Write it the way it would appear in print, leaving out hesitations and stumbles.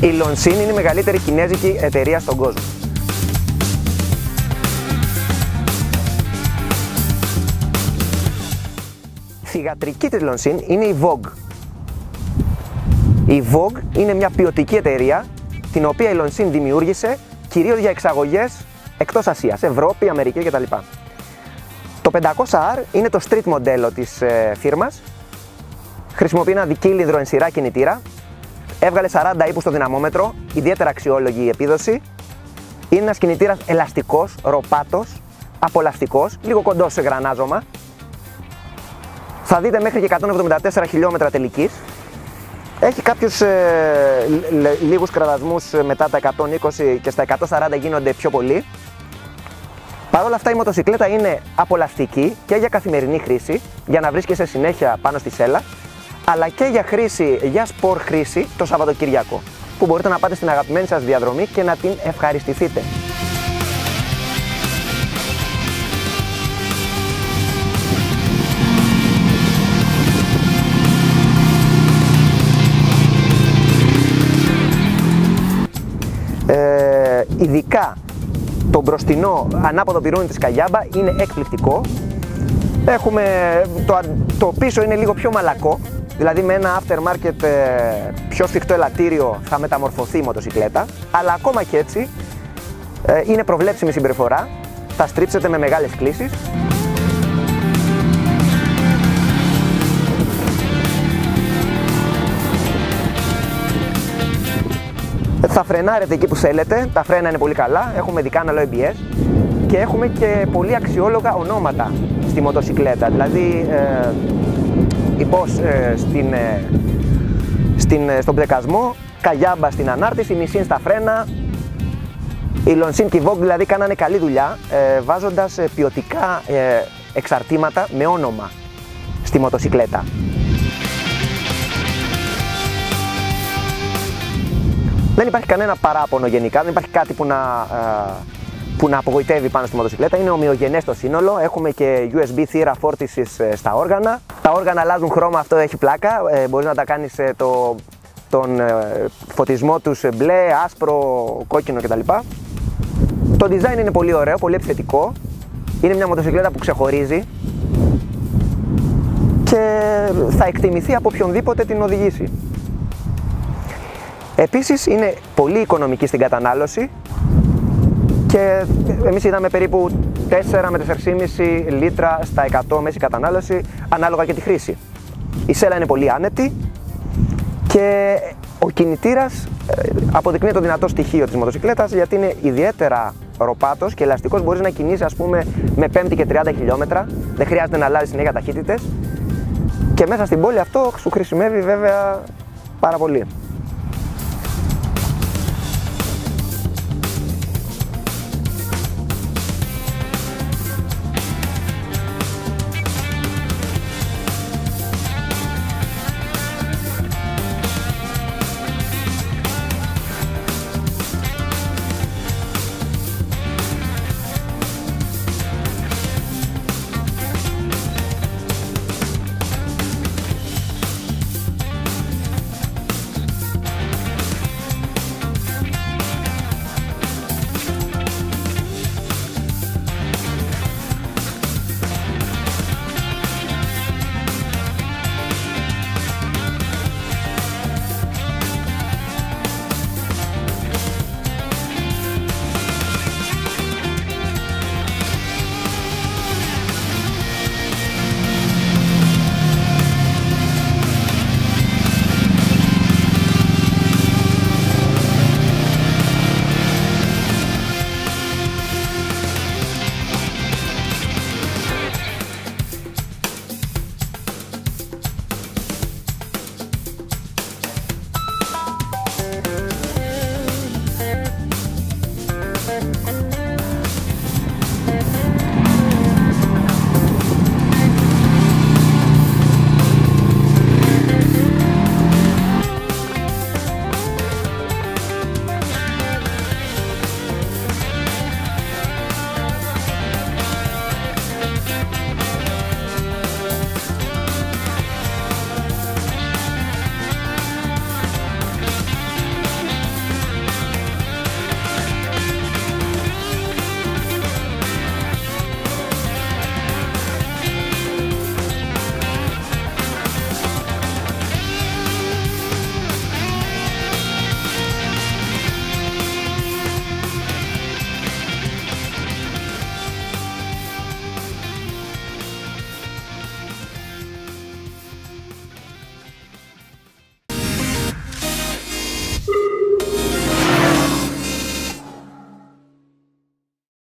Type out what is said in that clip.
Η Longines είναι η μεγαλύτερη κινέζικη εταιρεία στον κόσμο. Η θυγατρική της Longines είναι η Vogue. Η Vogue είναι μια ποιοτική εταιρεία την οποία η Longines δημιούργησε κυρίως για εξαγωγές εκτός Ασίας, Ευρώπη, Αμερική κτλ. Το 500R είναι το street μοντέλο της φίρμας. Χρησιμοποιεί ένα δικύλινδρο εν σειρά κινητήρα. Έβγαλε 40 ύπους στο δυναμόμετρο, ιδιαίτερα αξιόλογη η επίδοση. Είναι ένας κινητήρας ελαστικός, ροπάτος, απολαυστικός, λίγο κοντός σε γρανάζωμα. Θα δείτε μέχρι και 174 χιλιόμετρα τελικής. Έχει κάποιους λίγους κραδασμούς μετά τα 120 και στα 140 γίνονται πιο πολλοί. Παρ' όλα αυτά η μοτοσυκλέτα είναι απολαυστική και για καθημερινή χρήση, για να βρίσκεσαι συνέχεια πάνω στη σέλα, αλλά και για χρήση, για σπορ χρήση το Σαββατοκυριακό, που μπορείτε να πάτε στην αγαπημένη σας διαδρομή και να την ευχαριστηθείτε. Ειδικά το μπροστινό ανάποδο πυρούνι της Καγιάμπα είναι εκπληκτικό. Έχουμε, το πίσω είναι λίγο πιο μαλακό, δηλαδή με ένα aftermarket πιο σφιχτό ελαττήριο θα μεταμορφωθεί η μοτοσυκλέτα, αλλά ακόμα και έτσι είναι προβλέψιμη συμπεριφορά, θα στρίψετε με μεγάλες κλίσεις. Θα φρενάρετε εκεί που θέλετε, τα φρένα είναι πολύ καλά, έχουμε δικάναλο ABS και έχουμε και πολύ αξιόλογα ονόματα στη μοτοσυκλέτα, δηλαδή η Bosch στον ψεκασμό, Καγιάμπα στην ανάρτηση, Nissin στα φρένα. Η Longines και η Vogue δηλαδή κάνανε καλή δουλειά βάζοντας ποιοτικά εξαρτήματα με όνομα στη μοτοσυκλέτα. Δεν υπάρχει κανένα παράπονο γενικά, δεν υπάρχει κάτι που να απογοητεύει πάνω στη μοτοσυκλέτα. Είναι ομοιογενές το σύνολο, έχουμε και USB θύρα φόρτισης στα όργανα. Τα όργανα αλλάζουν χρώμα, αυτό έχει πλάκα, μπορείς να τα κάνεις τον φωτισμό τους μπλε, άσπρο, κόκκινο κτλ. Το design είναι πολύ ωραίο, πολύ επιθετικό. Είναι μια μοτοσυκλέτα που ξεχωρίζει και θα εκτιμηθεί από οποιονδήποτε την οδηγήσει. Επίσης είναι πολύ οικονομική στην κατανάλωση και εμείς είδαμε περίπου 4 με 4,5 λίτρα στα 100 μέση κατανάλωση ανάλογα και τη χρήση. Η σέλα είναι πολύ άνετη και ο κινητήρας αποδεικνύει το δυνατό στοιχείο της μοτοσυκλέτας, γιατί είναι ιδιαίτερα ροπάτος και ελαστικός, μπορείς να κινείσαι ας πούμε με 5 και 30 χιλιόμετρα, δεν χρειάζεται να αλλάζεις συνέχεια ταχύτητες και μέσα στην πόλη αυτό σου χρησιμεύει βέβαια πάρα πολύ.